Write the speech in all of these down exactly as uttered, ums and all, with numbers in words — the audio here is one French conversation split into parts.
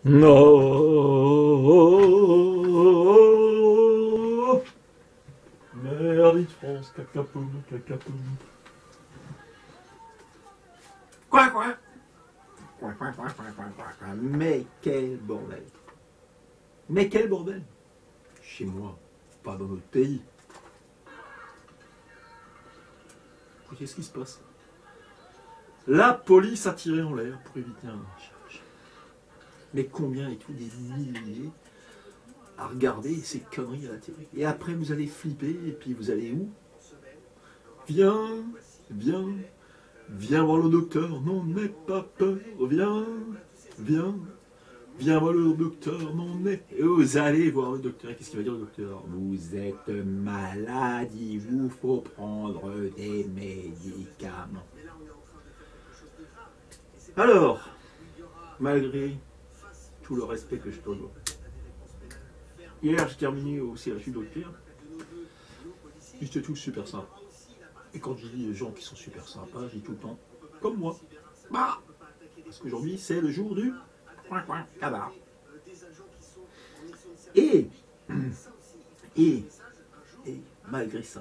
Non. Merde, France, cacapoum, cacapoum. Quoi, quoi Quoi, quoi, quoi, quoi, quoi, quoi, quoi. Mais quel bordel. Mais quel bordel. Chez moi, pas dans notre pays. Qu'est-ce qui se passe? La police a tiré en l'air pour éviter un charge. Mais combien et tout des milliers à regarder ces conneries à la télé. Et après vous allez flipper et puis vous allez où? Viens, viens, viens voir le docteur, non n'aie pas peur, viens, viens, viens voir le docteur, non n'aie... Et vous allez voir le docteur, qu'est-ce qu'il va dire le docteur? Vous êtes malade, il vous faut prendre des médicaments. Alors, malgré tout le respect que je te dois, hier j'ai terminé au C H U d'Auxerre, ils étaient tous super sympas. Et quand je dis les gens qui sont super sympas, je dis tout le temps, comme moi. Bah, parce qu'aujourd'hui c'est le jour du coin coin cabard. Et, et, et malgré ça,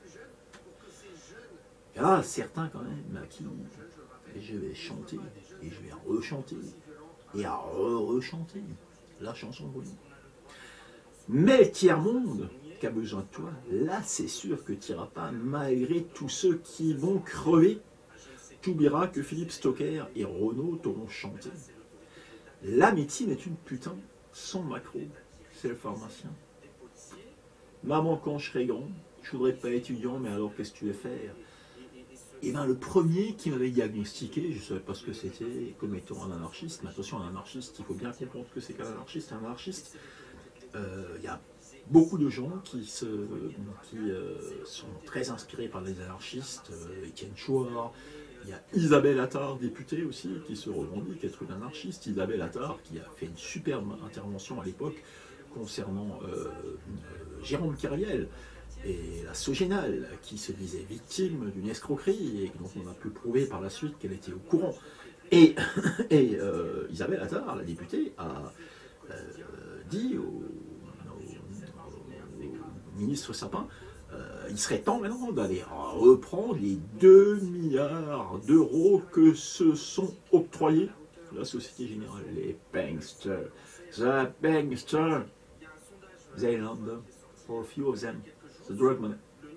il y en a certains quand même à qui je vais chanter, et je vais rechanter, et à re-rechanter la chanson de Bollywood. Mais le tiers-monde qui a besoin de toi, là c'est sûr que tu n'iras pas, malgré tous ceux qui vont crever. Tu oublieras que Philippe Stocker et Renaud t'auront chanté. La médecine est une putain, sans macro, c'est le pharmacien. Maman, quand je serai grand, je voudrais pas être étudiant, mais alors qu'est-ce que tu veux faire? Et bien le premier qui m'avait diagnostiqué, je ne savais pas ce que c'était, comme étant un anarchiste, mais attention, un anarchiste, il faut bien comprendre ce que c'est qu'un anarchiste. Un anarchiste, il euh, y a beaucoup de gens qui, se, qui euh, sont très inspirés par les anarchistes, euh, Étienne Chouard, il y a Isabelle Attard, députée aussi, qui se revendique être une anarchiste. Isabelle Attard, qui a fait une superbe intervention à l'époque concernant euh, euh, Jérôme Kerviel, et la Sogénale, qui se disait victime d'une escroquerie, et dont on a pu prouver par la suite qu'elle était au courant. Et, et euh, Isabelle Attard, la députée, a euh, dit au, au, au ministre Sapin, euh, il serait temps maintenant d'aller reprendre les deux milliards d'euros que se sont octroyés la Société Générale, les banksters, the banksters, they lend for a few of them. The drug money.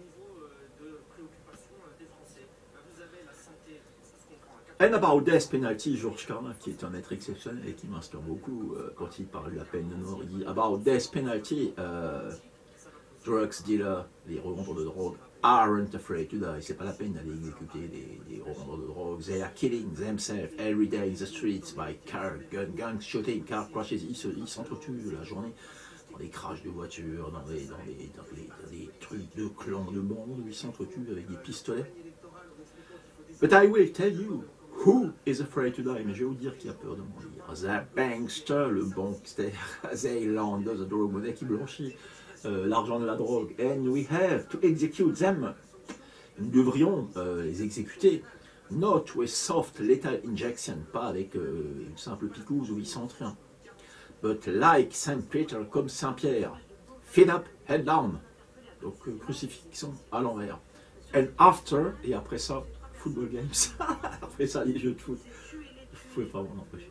And about death penalty, Georges Carlin, qui est un être exceptionnel et qui m'inspire beaucoup euh, quand il parle de la peine de mort, il dit about death penalty, uh, drugs dealers, les revendeurs de drogue, aren't afraid to die. C'est pas la peine d'aller exécuter les, les revendeurs de drogue. They are killing themselves every day in the streets by car, gun, gang shooting, car crashes. Ils s'entretuent la journée. Dans des crashs de voitures, dans des, dans des, dans des, dans des trucs de clans, de bandes, où ils s'entretuent avec des pistolets. But I will tell you who is afraid to die. Mais je vais vous dire qui a peur de mourir. The bankster, le bankster, they launder the drug money, qui blanchit euh, l'argent de la drogue. And we have to execute them. Nous devrions euh, les exécuter. Not with soft lethal injection, pas avec euh, une simple picouse ou ils sentent rien. But like Saint Peter, comme Saint Pierre, feet up, head down. Donc euh, crucifixion à l'envers. And after, et après ça, football games. Après ça, les jeux de foot. Vous ne pouvez pas m'en empêcher.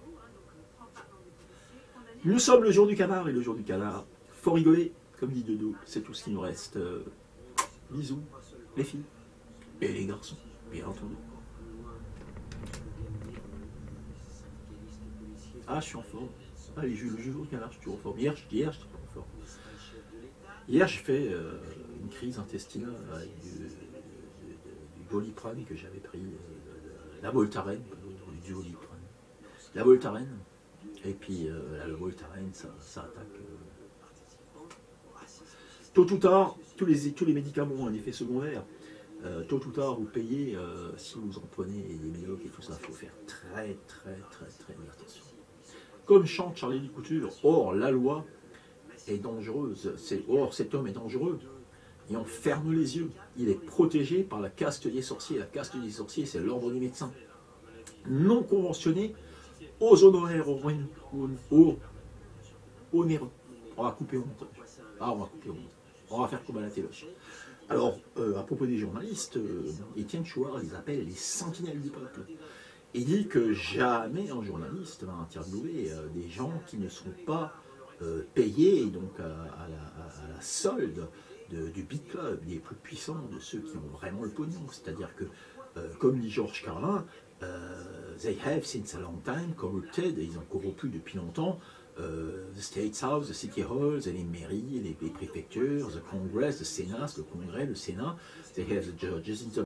Nous sommes le jour du canard, et le jour du canard, faut rigoler, comme dit Dodo, c'est tout ce qui nous reste. Euh, bisous, les filles, et les garçons, bien entendu. Ah, je suis en forme. Allez, je, je joue au canard, je suis toujours en forme. Hier, hier j'étais pas en forme. Hier, j'ai fait euh, une crise intestinale avec du, du, du Doliprane que j'avais pris, euh, la Voltaren, du Doliprane. La Voltaren, et puis euh, la Voltaren, ça, ça attaque. Euh, tôt ou tard, tous les, tous les médicaments ont un effet secondaire. Euh, tôt ou tard, vous payez, euh, si vous en prenez des médocs et tout ça, il faut faire très, très, très, très attention. Comme chante Charlie Couture, or la loi est dangereuse, or cet homme est dangereux, et on ferme les yeux, il est protégé par la caste des sorciers, la caste des sorciers c'est l'ordre des médecins, non conventionné aux honoraires, aux, aux, aux, onéreux. On va couper au montage. Ah, on va couper au montage. On va faire comme à la téloche. Alors, euh, à propos des journalistes, euh, Étienne Chouard les appelle les sentinelles du peuple. Il dit que jamais un journaliste va interviewer euh, des gens qui ne sont pas euh, payés donc à, à, la, à la solde de, du Big Club, des plus puissants, de ceux qui ont vraiment le pognon. C'est-à-dire que, euh, comme dit Georges Carlin, euh, they have since a long time corrupted, ils ont corrompu depuis longtemps, euh, the State House, the City Halls, les mairies, les, les préfectures, the Congress, le Sénat, le Congrès, le Sénat. They have the judges in the